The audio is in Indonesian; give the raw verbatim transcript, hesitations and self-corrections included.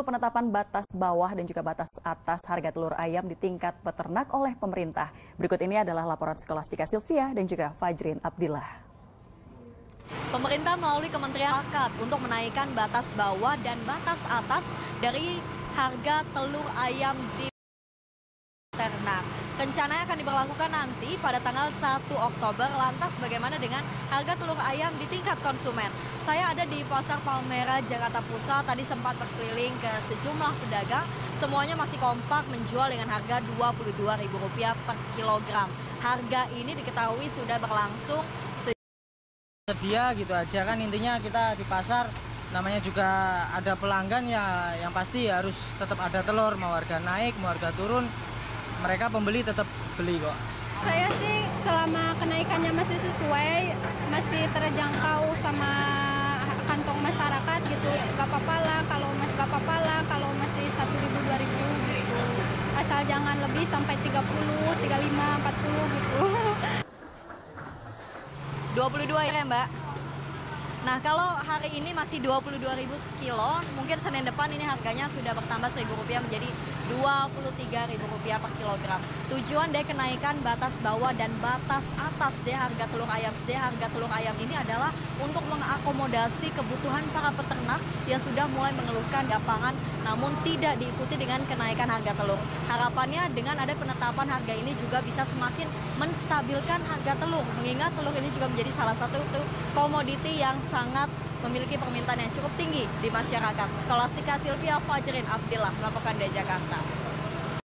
Penetapan batas bawah dan juga batas atas harga telur ayam di tingkat peternak oleh pemerintah. Berikut ini adalah laporan Skolastika Sylvia dan juga Fajrin Abdillah. Pemerintah melalui Kementerian sepakat untuk menaikkan batas bawah dan batas atas dari harga telur ayam di ternak. Rencananya akan diberlakukan nanti pada tanggal satu Oktober. Lantas bagaimana dengan harga telur ayam di tingkat konsumen? Saya ada di Pasar Palmerah, Jakarta Pusat. Tadi sempat berkeliling ke sejumlah pedagang. Semuanya masih kompak menjual dengan harga dua puluh dua ribu rupiah per kilogram. Harga ini diketahui sudah berlangsung sedia gitu aja kan, intinya kita di pasar namanya juga ada pelanggan ya, yang pasti harus tetap ada telur, mau harga naik mau harga turun mereka pembeli tetap beli kok. Saya sih selama kenaikannya masih sesuai, masih terjangkau sama kantong masyarakat gitu, gak apa-apa lah kalau masih gak apa-apa lah kalau masih satu ribu dua ribu gitu, asal jangan lebih sampai tiga puluh, tiga puluh lima, empat puluh gitu. dua puluh dua ya Mbak? Nah kalau hari ini masih dua puluh dua ribu sekilo, mungkin Senin depan ini harganya sudah bertambah seribu rupiah menjadi dua puluh tiga ribu rupiah per kilogram. Tujuan dari kenaikan batas bawah dan batas atas dari harga telur ayam, dari harga telur ayam ini adalah untuk mengakomodasi kebutuhan para peternak yang sudah mulai mengeluhkan gapangan namun tidak diikuti dengan kenaikan harga telur. Harapannya dengan ada penetapan harga ini juga bisa semakin menstabilkan harga telur, mengingat telur ini juga menjadi salah satu komoditi yang sangat memiliki permintaan yang cukup tinggi di masyarakat. Skolastika Sylvia, Fajrin Abdillah melaporkan dari Jakarta.